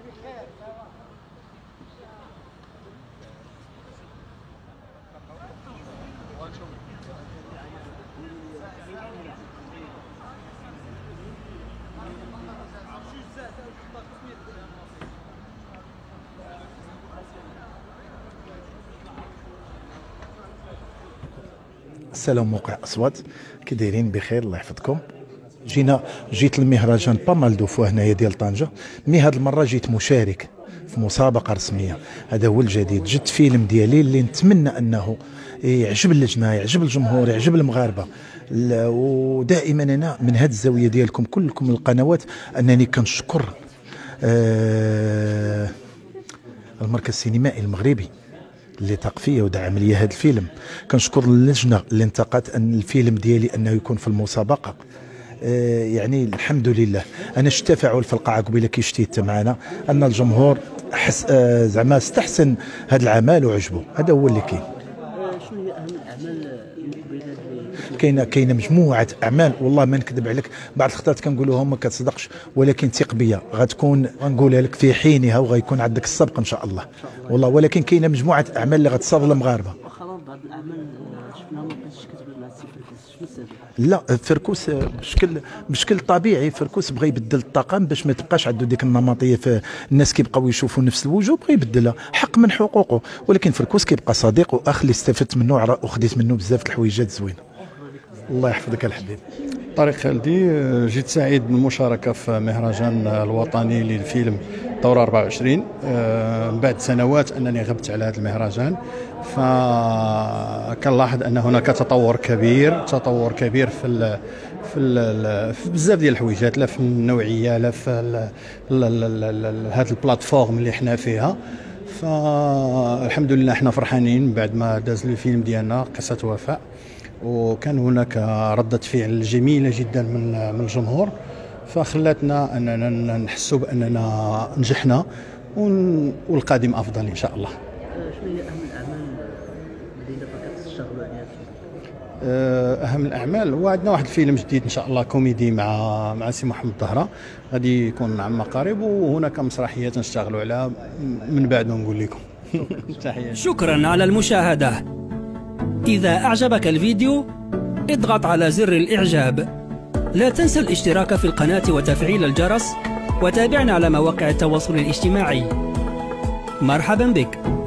السلام موقع اصوات، كي دايرين؟ بخير الله يحفظكم. جيت المهرجان بامال دو فوا هنايا ديال طنجه، مي هاد المره جيت مشارك في مسابقه رسميه. هذا هو الجديد، جبت فيلم ديالي اللي نتمنى انه يعجب اللجنه، يعجب الجمهور، يعجب المغاربه. ودائما انا من هاد الزاويه ديالكم كلكم القنوات انني كنشكر المركز السينمائي المغربي اللي طاق فيا ودعم لي هذا الفيلم. كنشكر اللجنه اللي انتقت ان الفيلم ديالي انه يكون في المسابقه. يعني الحمد لله. انا شفت تفاعل في القاعه قبيله كي شتي انت معنا، ان الجمهور حس زعما استحسن هذا العمل وعجبه. هذا هو اللي كاين. شنو هي اهم الاعمال المقبله؟ كاينه مجموعه اعمال، والله ما نكذب عليك، بعض الخطات كنقولوهم ما كتصدقش، ولكن ثق بيا غتكون غنقولها لك في حينها وغيكون عندك السبق ان شاء الله. والله ولكن كاينه مجموعه اعمال اللي غتصاب للمغاربه. مؤخرا بعض الاعمال شفناها ما بقيتش كتبان مع السي فركوس، شنو السبب؟ لا فركوس بشكل طبيعي، فركوس بغى يبدل الطاقم باش ما تبقاش عنده ديك النمطيه، في الناس كيبقاو يشوفوا نفس الوجوه، بغى يبدلها، حق من حقوقه. ولكن فركوس كيبقى صديق واخ اللي استفدت منه وخديت منه بزاف د الحويجات زوينه. الله يحفظك الحبيب. طارق خالدي، جيت سعيد بالمشاركه في مهرجان الوطني للفيلم دورة 24 بعد سنوات انني غبت على هذا المهرجان. فكنلاحظ ان هناك تطور كبير في بزاف ديال الحويجات، لا في النوعيه لا في هذه البلاتفورم اللي حنا فيها. فالحمد لله احنا فرحانين بعد ما داز الفيلم ديالنا قصة وفاء، وكان هناك ردة فعل جميلة جدا من الجمهور، فخلاتنا اننا نحسوا باننا نجحنا والقادم افضل ان شاء الله. شنو هي اهم الاعمال اللي دابا كتشتغلوا عليها؟ اهم الاعمال، وعندنا واحد الفيلم جديد ان شاء الله كوميدي مع سي محمد الظهره، غادي يكون عما قريب، وهناك مسرحيات نشتغلوا عليها من بعد ما نقول لكم. تحية. شكرا على المشاهدة. إذا أعجبك الفيديو اضغط على زر الإعجاب. لا تنسى الاشتراك في القناة وتفعيل الجرس، وتابعنا على مواقع التواصل الاجتماعي. مرحبا بك.